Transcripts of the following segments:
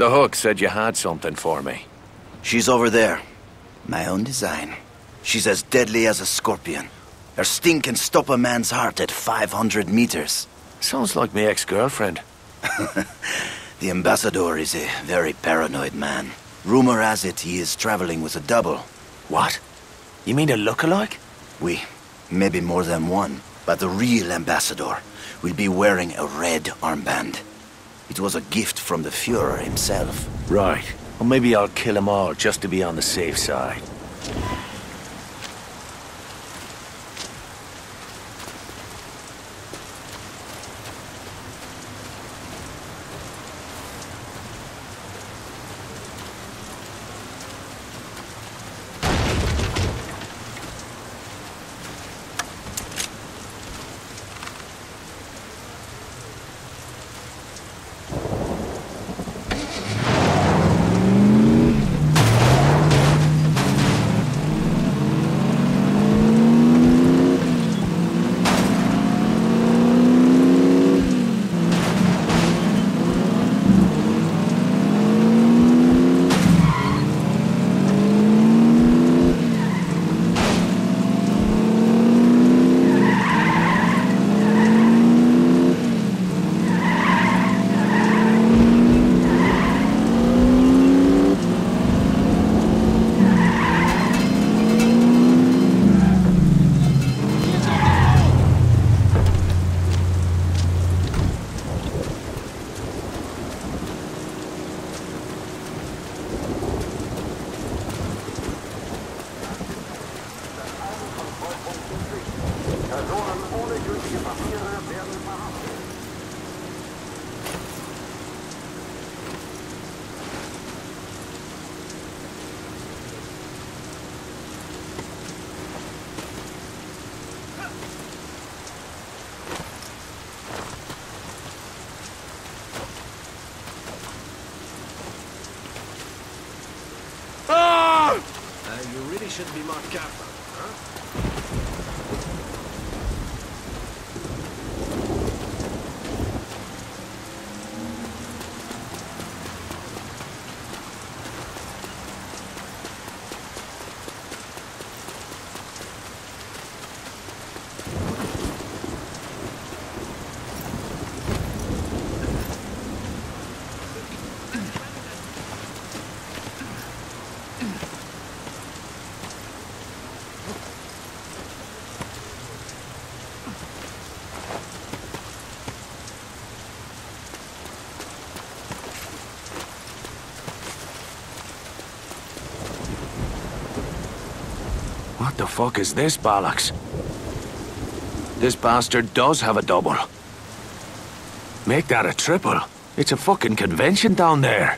the Hook said you had something for me. She's over there. My own design. She's as deadly as a scorpion. Her sting can stop a man's heart at 500 meters. Sounds like my ex-girlfriend. The Ambassador is a very paranoid man. Rumor has it he is traveling with a double. What? You mean a lookalike? Oui, maybe more than one. But the real Ambassador will be wearing a red armband. It was a gift from the Führer himself. Right. Well, maybe I'll kill them all just to be on the safe side. You really should be more careful, huh? What the fuck is this bollocks? This bastard does have a double. Make that a triple. It's a fucking convention down there.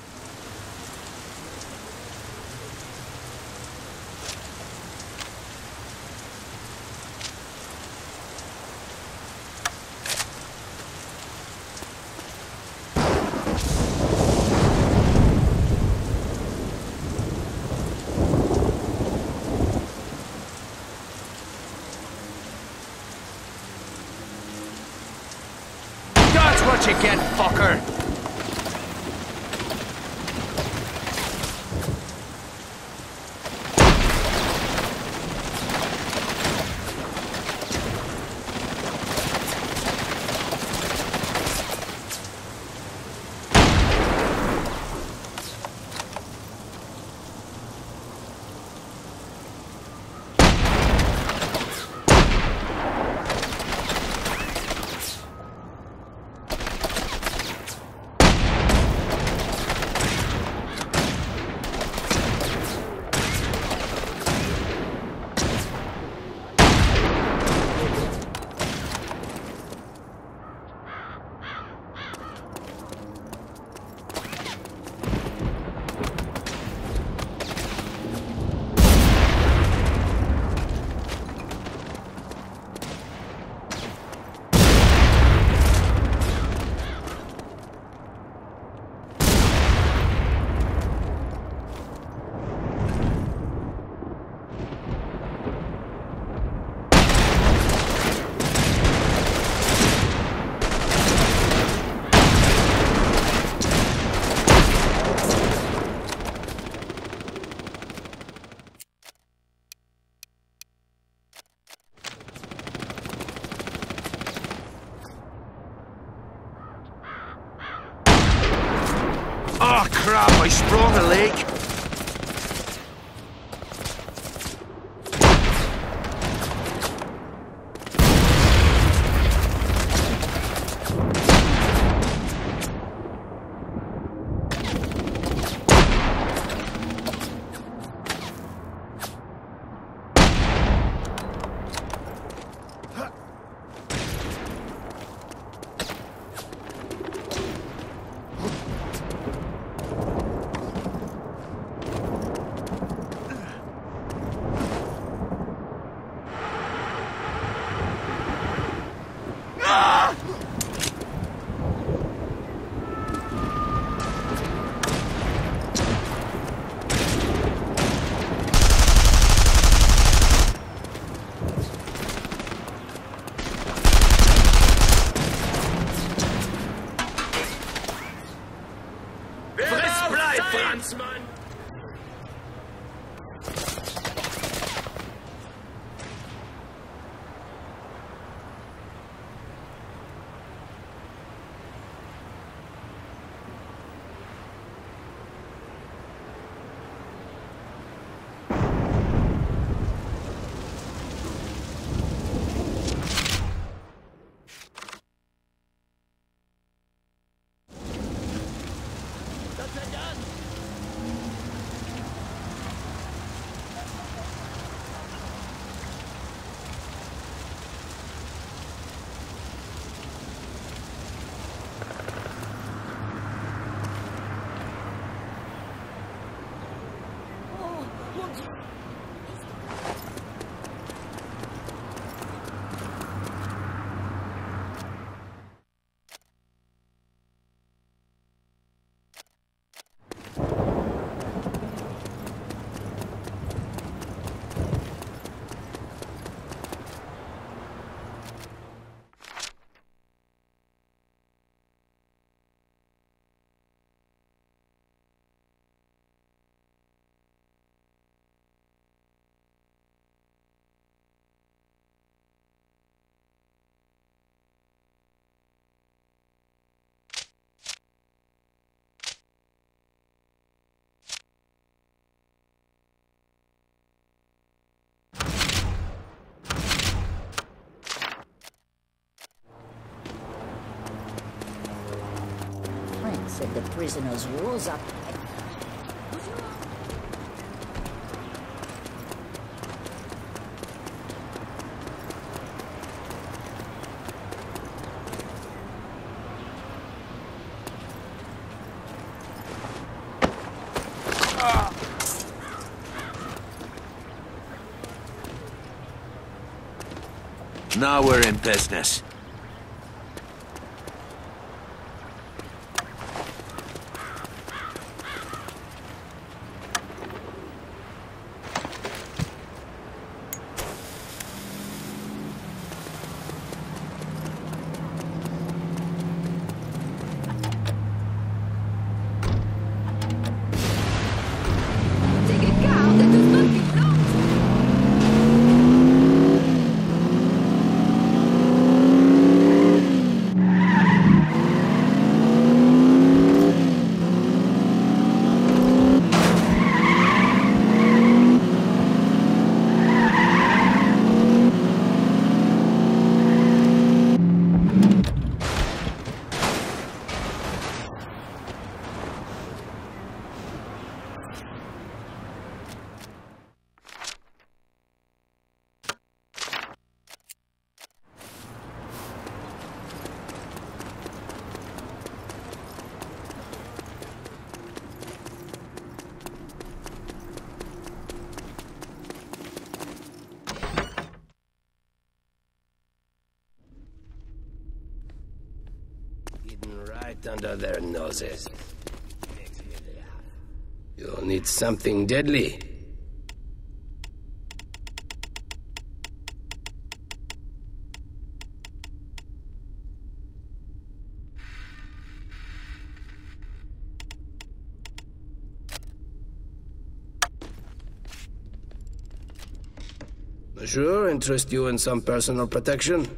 That's what you get, fucker! Oh crap, I sprung a leak. Franzmann! Said the prisoners rose up. Now we're in business. Right under their noses. You'll need something deadly. Sure, interest you in some personal protection?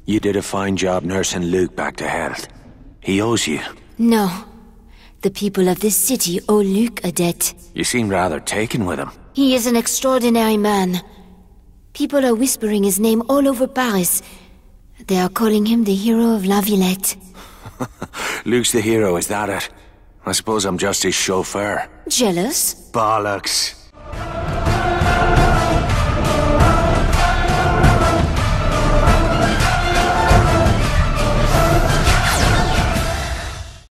You did a fine job nursing Luke back to health. He owes you. No. The people of this city owe Luke a debt. You seem rather taken with him. He is an extraordinary man. People are whispering his name all over Paris. They are calling him the hero of La Villette. Luke's the hero, is that it? I suppose I'm just his chauffeur. Jealous? Bollocks.